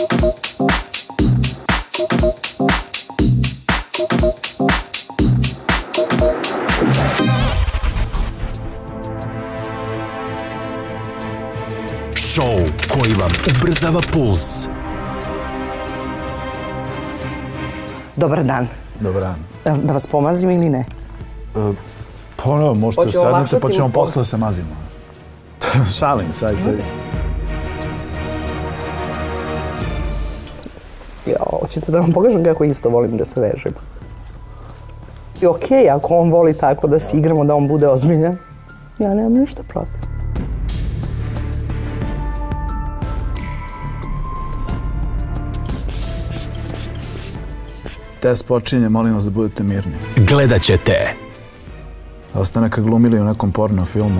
Šou koji vam ubrzava puls. Dobar dan. Dobar dan. Da vas pomazim ili ne? Ponovo, možete sednete pa ćemo posle da se mazimo. Šalim, sad sedi. Hoćete da vam pokažem kako isto volim da se vežem. I okej, ako on voli tako da se igramo, da on bude ozbiljan, ja nemam ništa protiv. Test počinje, molim vas da budete mirni. Gledat ćete. Da ste neka glumili u nekom porno filmu.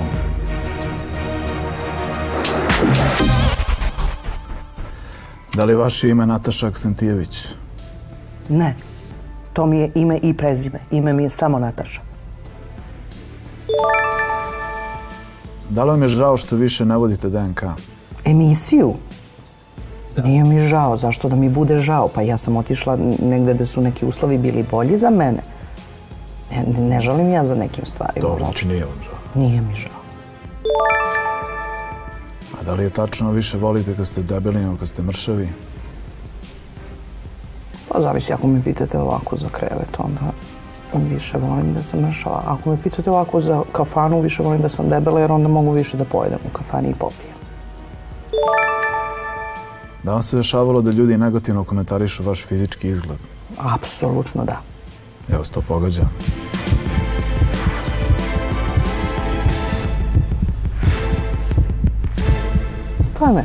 Da li je vaše ime Nataša Aksentijević? Ne. To mi je ime i prezime. Ime mi je samo Nataša. Da li vam je žao što više ne vodite DNK? Emisiju? Nije mi žao. Zašto da mi bude žao? Pa ja sam otišla negde da su neki uslovi bili bolji za mene. Ne žalim ja za nekim stvarima. Dobro, znači nije vam žao. Nije mi žao. A da li je tačno više volite kad ste debeli nego kad ste mršavi? Pa zavisi, ako me pitate ovako za krevet, onda više volim da sam mršava. Ako me pitate ovako za kafanu, više volim da sam debela, jer onda mogu više da pojedem u kafani i popijem. Da vam se dešavalo da ljudi negativno komentarišu vaš fizički izgled? Apsolutno da. Evo se to pogađa. Pa ne.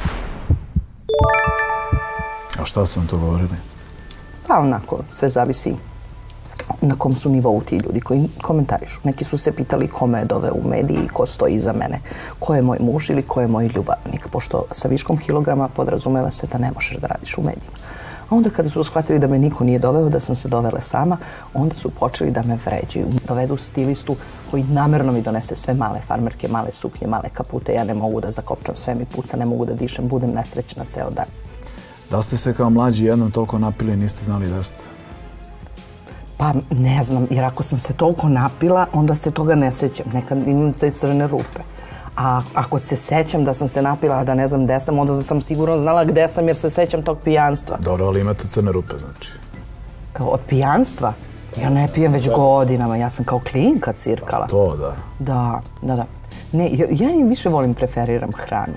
A šta su vam to govorili? Pa onako, sve zavisi na kom su nivou ti ljudi koji komentarišu. Neki su se pitali ko me doveo u mediji, ko stoji iza mene, ko je moj muž ili ko je moj ljubavnik, pošto sa viškom kilograma podrazumeva se da ne možeš da radiš u medijima. A onda kada su shvatili da me niko nije doveo, da sam se dovela sama, onda su počeli da me vređaju. Dovedu stilistu koji namerno mi donese sve male farmerke, male suknje, male kapute. Ja ne mogu da zakopčam, sve mi puca, ne mogu da dišem, budem nesrećna ceo dan. Da ste se kao mlađi jednom toliko napili i niste znali da ste? Pa ne znam, jer ako sam se toliko napila, onda se toga ne sećam. Nekad imam te crne rupe. A ako se sećam da sam se napila, a da ne znam gde sam, onda sam sigurno znala gde sam jer se sećam tog pijanstva. Dobro, ali imate crne rupe, znači? Od pijanstva? Ja ne pijem već godinama, ja sam kao klinka cirkala. To, da. Da. Ne, ja više volim, preferiram hranu.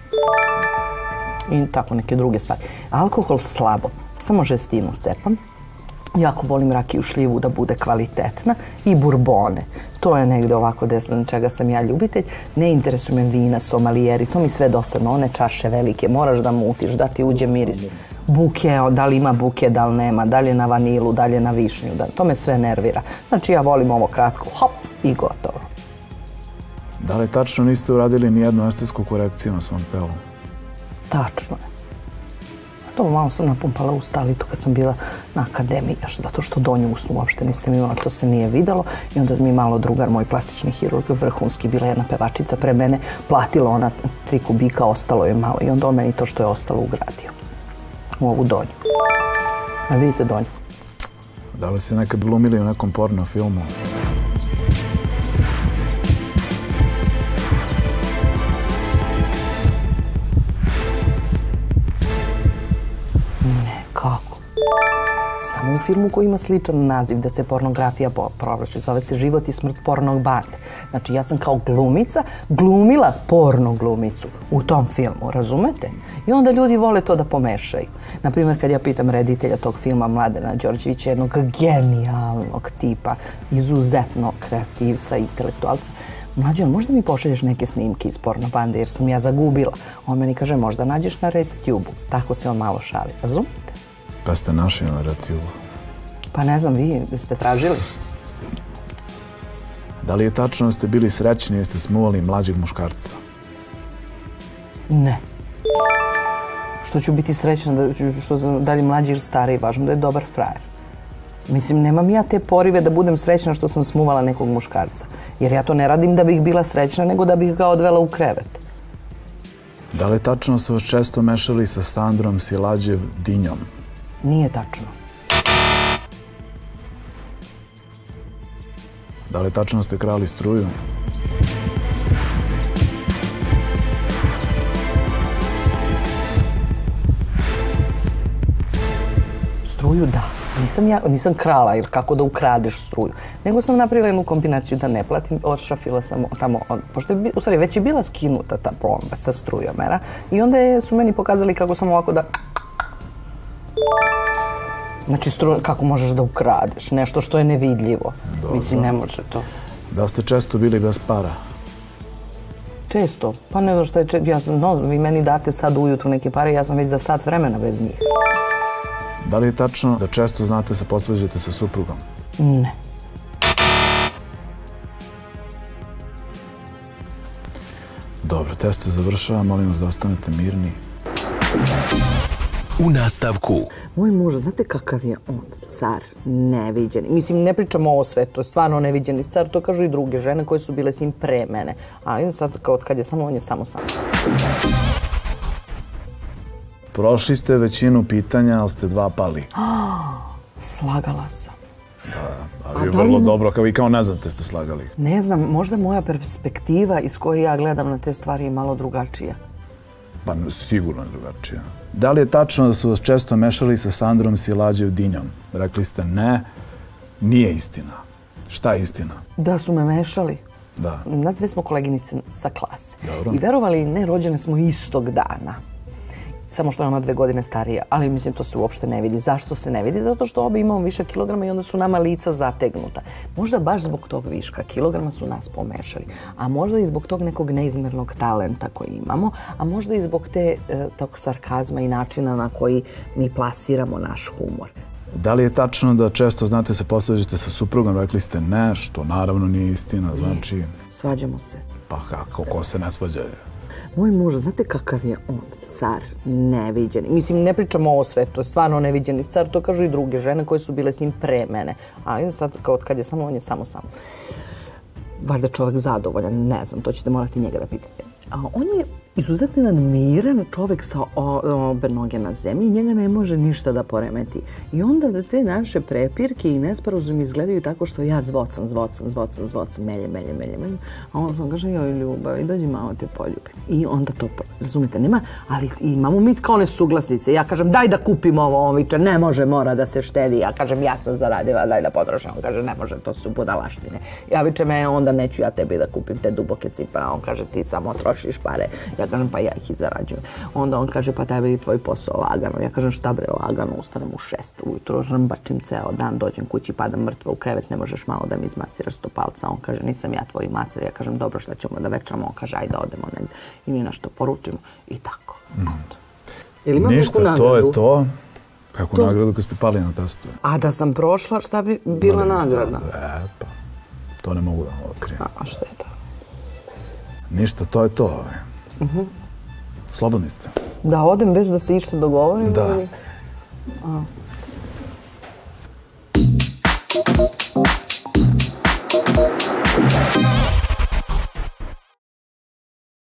I tako neke druge stvari. Alkohol slabo, samo žestinu cepam. Jako volim rakiju šljivu da bude kvalitetna i burbone. To je negde ovako čega sam ja ljubitelj. Ne interesuju me vina, somalijeri, to mi sve dosadno. One čaše velike, moraš da mutiš, da ti uđe miris. Buke, da li ima buke, da li nema, da li je na vanilu, da li je na višnju. To me sve nervira. Znači ja volim ovo kratko, hop i gotovo. Da li tačno niste uradili nijednu estetsku korekciju na svom telu? Tačno je. To malo sam napumpala usta, ali to kad sam bila na akademiji, zato što donju usnu uopšte nisam imala, to se nije videlo. I onda mi malo drugar, moj plastični hirurg, vrhunski, bila jedna pevačica pre mene, platila ona 3 kubika, ostalo je malo. I onda on meni to što je ostalo ugradio u ovu donju. A vidite donju. Da li ste nekad glumili u nekom porno filmu? Kako? Samo u filmu koji ima sličan naziv, da se pornografija provlači. Zove se Život i smrt pornog bande. Znači, ja sam kao glumica glumila porno glumicu u tom filmu, razumete? I onda ljudi vole to da pomešaju. Naprimjer, kad ja pitam reditelja tog filma Mladena Đorđevića, jednog genijalnog tipa, izuzetnog kreativca i intelektualca, Mlađan, možda mi pošalješ neke snimke iz porno bande jer sam ja zagubila. On meni kaže, možda nađeš na RedTube-u. Tako se on malo šali, razumete? Pa ste našli na RedTube-u? Pa ne znam, vi ste tražili. Da li je tačno da ste bili srećni jer ste smuvali mlađeg muškarca? Ne. Što ću biti srećna, što sam dalje mlađi ili stariji, važno da je dobar frajer. Mislim, nemam ja te porive da budem srećna što sam smuvala nekog muškarca. Jer ja to ne radim da bih bila srećna, nego da bih ga odvela u krevet. Da li je tačno da su vas često mešali sa Sandrom Silađev Dinjom? Nije tačno. Da li je tačno da ste krali struju? Struju da. Nisam krala, jer kako da ukradeš struju. Nego sam napravila jednu kombinaciju da ne platim, odšrafila sam tamo, pošto je, u stvari, već je bila skinuta ta plomba sa strujomera i onda su meni pokazali kako sam ovako da... Znači, kako možeš da ukradeš nešto što je nevidljivo. Mislim, ne može to. Da ste često bili bez para? Često? Pa ne znam šta je često. Vi meni date sad ujutru neke pare, ja sam već za sat vremena bez njih. Da li je tačno da često znate se posvađate sa suprugom? Ne. Dobro, test se završava, molim vas da ostanete mirni. U nastavku. Moj muž, znate kakav je on car, neviđeni. Mislim, ne pričamo o svetu, to je stvarno neviđeni car, to kažu i druge žene koje su bile s njim pre mene. Ali sad, kad je samo on, je samo sam. Prošli ste većinu pitanja, ali ste 2 pali. Slagala sam. Da, ali vrlo dobro, kao vi kao ne znate ste slagali. Ne znam, možda moja perspektiva iz koje ja gledam na te stvari je malo drugačija. Pa sigurno je drugačija. Da li je tačno da su vas često mešali sa Sandrom Silađev Dinjom? Rekli ste ne, nije istina. Šta je istina? Da su me mešali. Da. Nas dve smo koleginice sa klase. Dobro. I verovali, ne, rođene smo istog dana. Samo što je ona 2 godine starija, ali mislim to se uopšte ne vidi. Zašto se ne vidi? Zato što obe imamo više kilograma i onda su nama lica zategnuta. Možda baš zbog tog viška kilograma su nas pomešali, a možda i zbog tog nekog neizmernog talenta koji imamo, a možda i zbog tog sarkazma i načina na koji mi plasiramo naš humor. Da li je tačno da često znate se posvađate sa suprugom? Rekli ste ne, što naravno nije istina, znači... Svađamo se. Pa kako, ko se ne svađa? Moj muž, znate kakav je on car, neviđeni. Mislim, ne pričamo o svetu, to je stvarno neviđeni car, to kažu i druge žene koje su bile s njim pre mene. Ali sad, kad je samo on, je samo sam. Valjda čovjek zadovoljan, ne znam, to ćete morati njega da pitate. A on je izuzetno jedan miran čovjek sa obe noge na zemlji i njega ne može ništa da poremeti. I onda te naše prepirke i nesporazumi izgledaju tako što ja zvocam, meljem. A on sam kaže, joj ljubav, dođi malo te poljubim. I onda to, razumite, nema, ali imamo mi kao nesuglasnice. Ja kažem, daj da kupim ovo, on viče, ne može, mora da se štedi. Ja kažem, ja sam zaradila, daj da potrošim. On kaže, ne može, to su budalaštine. Ja vičem, onda neću ja tebi da kupim te duboke cipele. On kaže, ti samo trošiš pare. Ja kažem, pa ja ih i zarađujem. Onda on kaže, pa tebi je tvoj posao lagano. Ja kažem, šta bre lagano, ustanem u 6 ujutro, žrmbačim ceo dan, dođem kući, padam mrtva u krevet, ne možeš malo da mi izmasiraš stopalca. On kaže, nisam ja tvoj masir. Ja kažem, dobro, šta ćemo da večeramo? On kaže, ajde, odemo negdje. I mi nešto poručimo i tako. Ništa, to je to. Kako nagradu kad ste pali na testu? A da sam prošla, šta bi bila nagrada? Pa, to ne mogu da vam otkrijem. A šta je to? Ništa, to je to. Slobodni ste. Da odem bez da se išta dogovorim? Da.